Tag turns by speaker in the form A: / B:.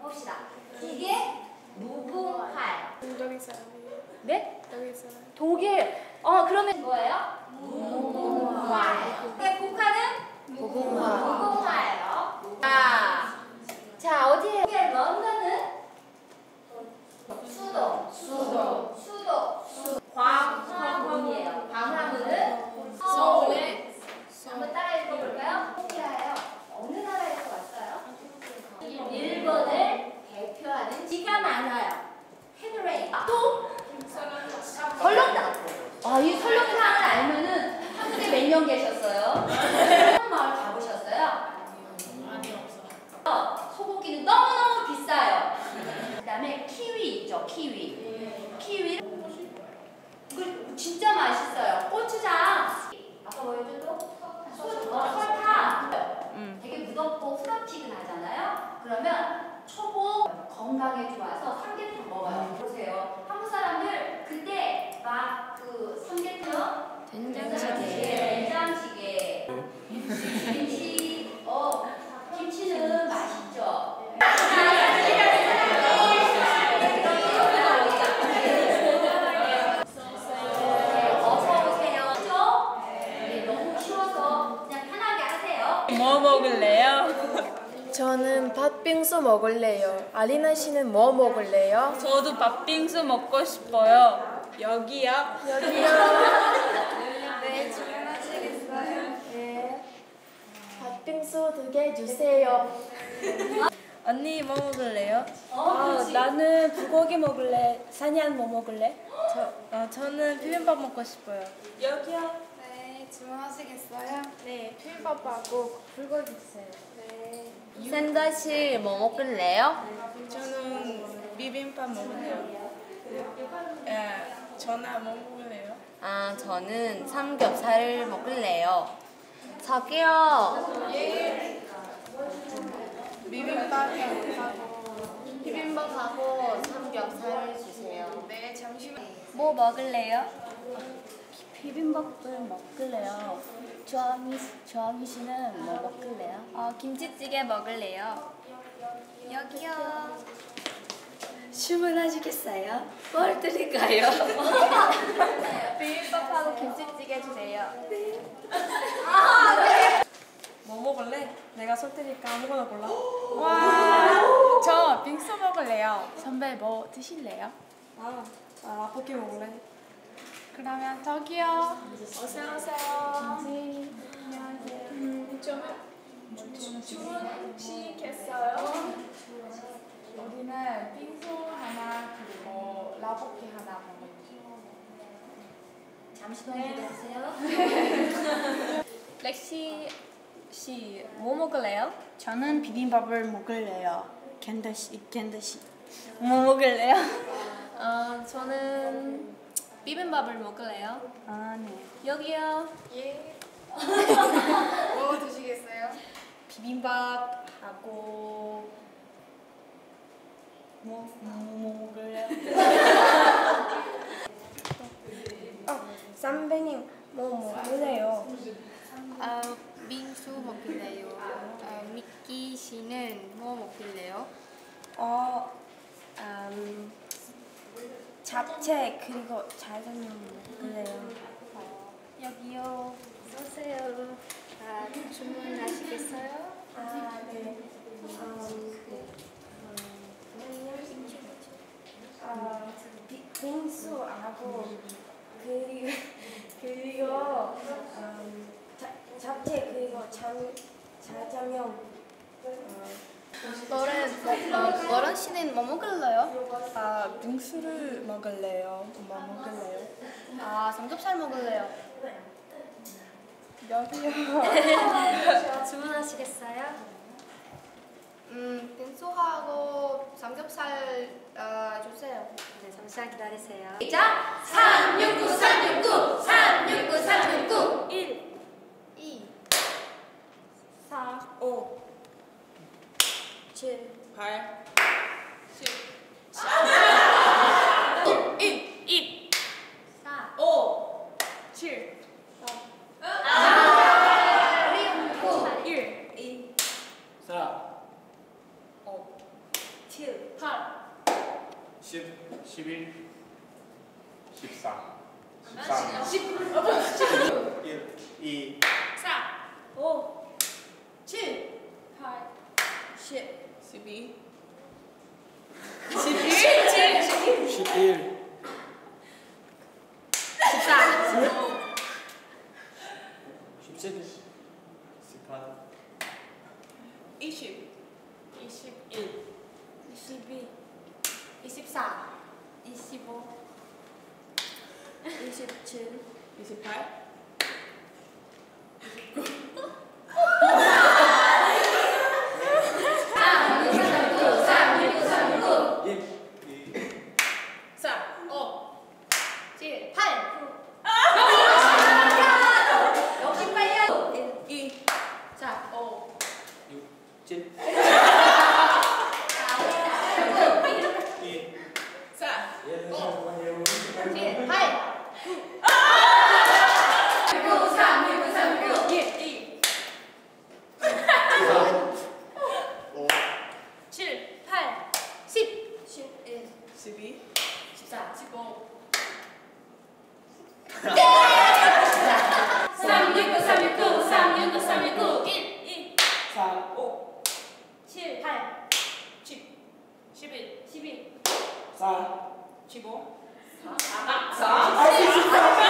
A: 봅시다. 이게 무궁화예요.
B: 독일 사람이에요.
A: 네?
B: 독일 사람.
A: 독일. 그러면 뭐예요? 무궁화예요. 네, 국화는 무궁화예요. 자, 어디에? 런던은 수도. 광화문이에요. 광화문은 서울에. 한번 따라 읽어볼까요? 소피아예요. 어느 나라에서 왔어요? 일본을 대표하는 지가 많아요. 헤드레이. 또 설렁탕. 이 설렁탕을 알면은 한국에 몇 년 계셨어요? 마을 가보셨어요? 소고기는 너무너무 비싸요. 그다음에 키위 있죠, 키위. 그 진짜 맛있어요. 고추장. 아까 뭐였죠? 설탕. 되게 무겁고 후덥지근하잖아요. 그러면 초보 건강에 좋아서 삼계탕 먹어요. 보세요. 한국 사람들 그때 막 그 삼계탕, 된장찌개, 김치는 맛있죠.
C: 뭐 먹을래요?
B: 저는 팥빙수 먹을래요. 아리나 씨는 뭐 먹을래요?
C: 저도 팥빙수 먹고 싶어요. 여기요?
B: 네, 주문하시겠어요? 네. 팥빙수 2개 주세요.
C: 언니 뭐 먹을래요? 나는 불고기 먹을래. 산이안 뭐 먹을래? 저는 비빔밥 먹고 싶어요. 여기요?
B: 네, 주문하시겠어요? 네, 비빔밥하고 불고기 주세요. 네.
D: 샌더 씨 뭐 먹을래요?
C: 저는 비빔밥 먹을래요. 전화 뭐 먹을래요?
D: 저는 삼겹살을 먹을래요. 저기요. 비빔밥하고 삼겹살 주세요.
B: 네, 잠시만.
D: 뭐 먹을래요?
E: 비빔밥을 먹을래요. 주아미 씨는 뭐 먹을래요?
D: 김치찌개 먹을래요. 여기요.
E: 주문하시겠어요? 뭘 드릴까요?
D: 비빔밥하고 김치찌개 주세요.
C: 뭐 먹을래? 내가 쏠 테니까 아무거나 골라.
B: 저 빙수 먹을래요. 선배 뭐 드실래요?
C: 라볶이 먹을래?
B: 그러면 저기요. 어서 오세요. 주문하시겠어요? 우리는 빙수 하나 그리고 라볶이 하나 먹을게요.
A: 잠시만 기다리세요.
D: 렉시 씨 뭐 먹을래요?
E: 저는 비빔밥을 먹을래요. 캔더 씨. 뭐 먹을래요?
D: 저는 비빔밥을 먹을래요.
E: 네.
D: 여기요.
B: 예. 뭐 드시겠어요?
E: 비빔밥하고 뭐 먹을래요?
B: 선배님 뭐 먹을래요?
D: 빙수 먹을래요. 미끼 씨는 뭐 먹을래요?
B: 잡채 그리고 자장면 먹을래요.
D: 여기요. 오세요. 주문하시겠어요?
B: 네. 빙수하고 그리고 잡채 그리고 자장면.
D: 너런 씨는 뭐 먹을래요?
B: 빙수를 먹을래요. 뭐 먹을래요?
D: 삼겹살 먹을래요.
B: 여기요.
D: 주문하시겠어요? 빙수하고 삼겹살 주세요.
E: 네, 잠시만 기다리세요.
A: 자, 369
D: 1 2
B: 4, 5, 7,
C: 8 10
A: 2
D: 4
C: 5 7
A: 9
C: 1 2 4 5
B: 7
A: 8
F: 10, 11, 14,
A: 10
F: 13, 1, 2,
A: 4
B: 5
A: 7 8
B: 10
C: 12
F: 11, 17, 18,
C: 20
A: 21
B: 22
A: 24
B: 25 27
C: 28
F: 1,
C: 4 5
D: 7 8
A: 역시 빨리
C: 2
A: 자 5
F: 6, 7, 2,
C: 4
D: 7 8
A: 9 3 6 3 9
C: 2
F: 5,
A: 7 8 10
B: 11
C: 12
A: 14 15 3 6 9 3 6 9 3 6 9 3 6 9 1 2
C: 4 5
A: 7 8 10 11 12
C: 4 15
A: 4 4